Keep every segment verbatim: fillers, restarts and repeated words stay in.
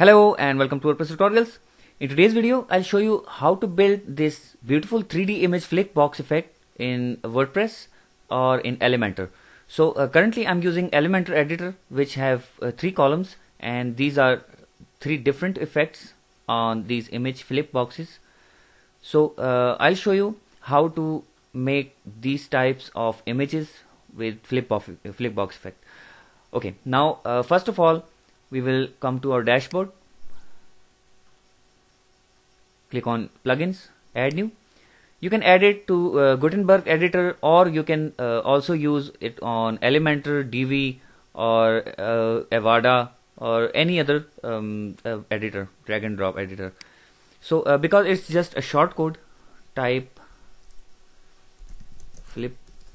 Hello and welcome to WordPress tutorials. In today's video, I'll show you how to build this beautiful three D image Flipbox effect in WordPress or in Elementor. So uh, currently I'm using Elementor editor, which have uh, three columns, and these are three different effects on these image flip boxes. So uh, I'll show you how to make these types of images with flipbox flipbox effect. Okay, now uh, first of all, we will come to our dashboard, click on plugins, add new. You can add it to uh, Gutenberg editor, or you can uh, also use it on Elementor, Divi, or uh, Avada, or any other um, uh, editor, drag and drop editor. So uh, because it's just a short code, type flip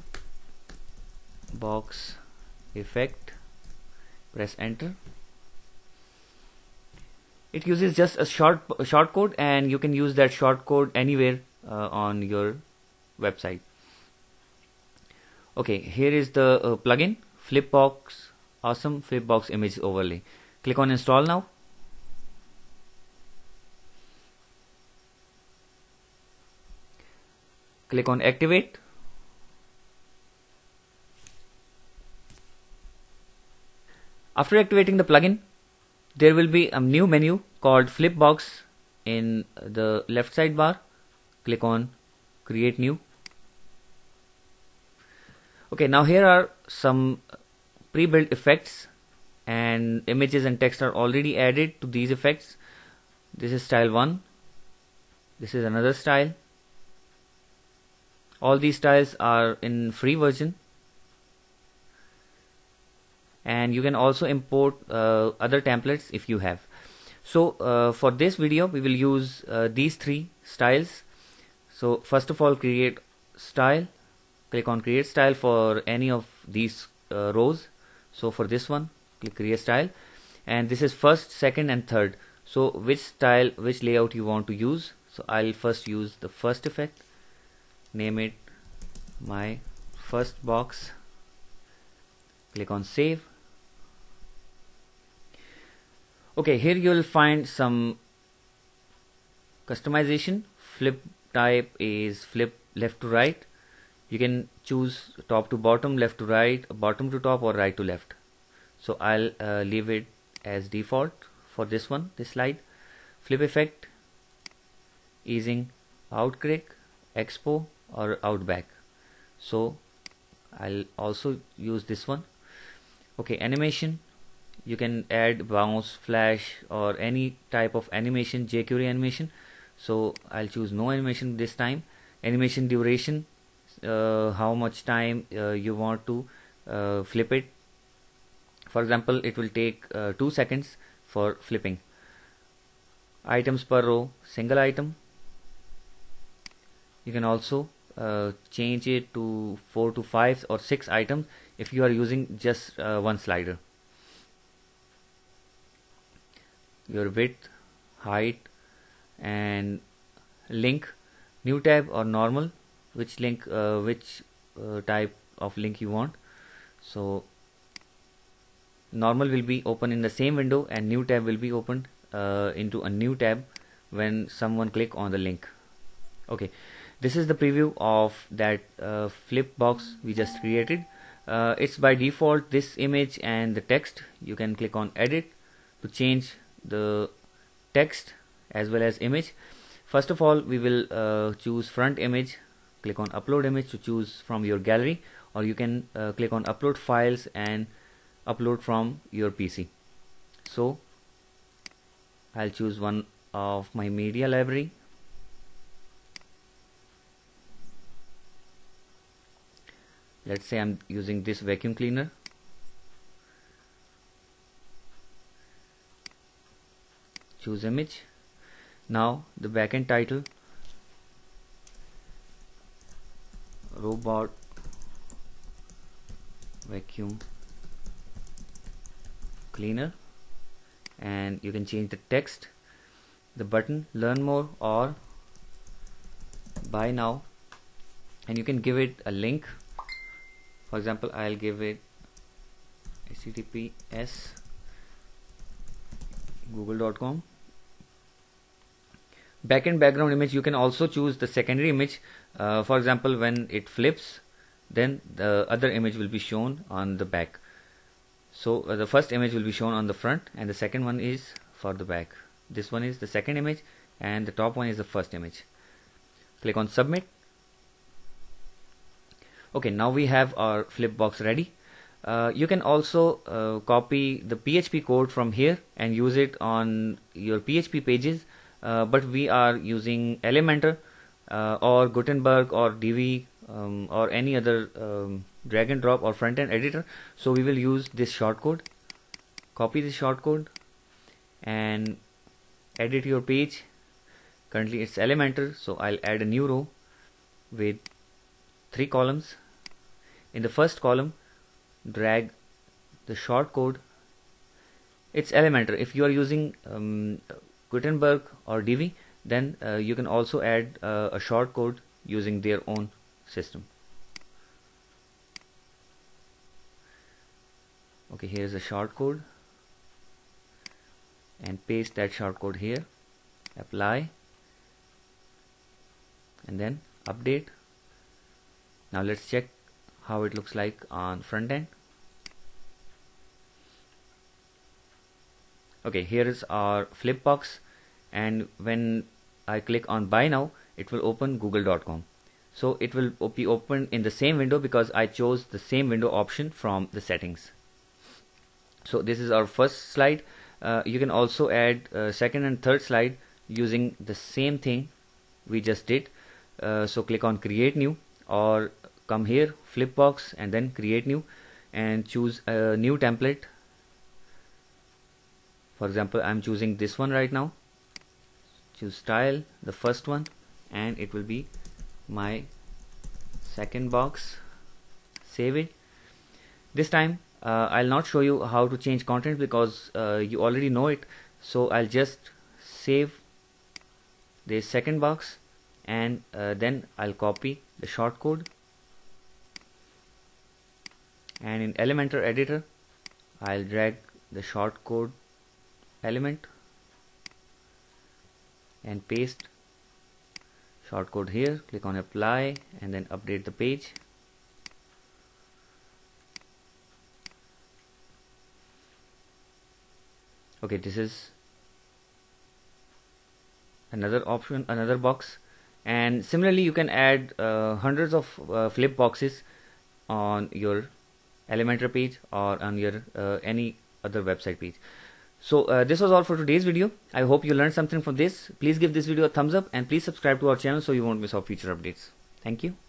box effect, press enter. It uses just a short short code, and you can use that short code anywhere uh, on your website. Okay, here is the uh, plugin Flipbox, awesome Flipbox image overlay. Click on install now. Click on activate. After activating the plugin, there will be a new menu called Flipbox in the left sidebar. Click on create new. Okay, now here are some pre-built effects, and images and text are already added to these effects. This is style one. This is another style. All these styles are in free version, and you can also import uh, other templates if you have. So uh, for this video we will use uh, these three styles. So first of all, create style. Click on create style for any of these uh, rows. So for this one, click create style, and this is first, second and third. So which style, which layout you want to use. So I'll first use the first effect, name it my first box. Click on save. Okay, here you will find some customization. Flip type is flip left to right. You can choose top to bottom, left to right, bottom to top, or right to left. So I'll uh, leave it as default for this one, this slide. Flip effect, easing, out click, expo, or out back. So I'll also use this one. Okay, animation. You can add bounce, flash, or any type of animation, jQuery animation. So I'll choose no animation this time. Animation duration, uh, how much time uh, you want to uh, flip it. For example, it will take uh, two seconds for flipping. Items per row, single item. You can also uh, change it to four to five or six items if you are using just uh, one slider. Your width, height, and link, new tab or normal, which link, uh, which uh, type of link you want. So normal will be open in the same window, and new tab will be opened uh, into a new tab when someone click on the link. Okay, this is the preview of that uh, flip box we just created. Uh, it's by default this image and the text. You can click on edit to change the text as well as image. First of all, we will uh, choose front image. Click on upload image to choose from your gallery, or you can uh, click on upload files and upload from your P C. So I'll choose one of my media library. Let's say I'm using this vacuum cleaner. Choose image. Now the backend title, robot vacuum cleaner, and you can change the text, the button learn more or buy now, and you can give it a link. For example, I'll give it H T T P S google dot com. Backend background image, you can also choose the secondary image. Uh, for example, when it flips, then the other image will be shown on the back. So uh, the first image will be shown on the front and the second one is for the back. This one is the second image and the top one is the first image. Click on submit. Okay, now we have our Flipbox ready. Uh, you can also uh, copy the P H P code from here and use it on your P H P pages, uh, but we are using Elementor uh, or Gutenberg or Divi um, or any other um, drag and drop or front-end editor, so we will use this shortcode. Copy this shortcode and edit your page. Currently it's Elementor, so I'll add a new row with three columns. In the first column, drag the shortcode. It's Elementor. If you are using um, Gutenberg or Divi, then uh, you can also add uh, a shortcode using their own system. Okay, here's a shortcode and paste that shortcode here. Apply and then update. Now let's check how it looks like on front end. Okay, here is our Flipbox, and when I click on buy now, it will open google dot com. So it will be opened in the same window because I chose the same window option from the settings. So this is our first slide. Uh, you can also add uh, second and third slide using the same thing we just did. Uh, so click on create new or come here, Flipbox, and then create new and choose a new template. For example, I'm choosing this one right now. Choose style, the first one, and it will be my second box. Save it. This time uh, I'll not show you how to change content because uh, you already know it, so I'll just save the second box and uh, then I'll copy the shortcode, and in Elementor editor I'll drag the shortcode element and paste shortcode here. Click on apply and then update the page. Okay, this is another option, another box, and similarly you can add uh, hundreds of uh, flip boxes on your Elementor page or on your uh, any other website page. So uh, this was all for today's video. I hope you learned something from this. Please give this video a thumbs up and please subscribe to our channel so you won't miss our future updates. Thank you.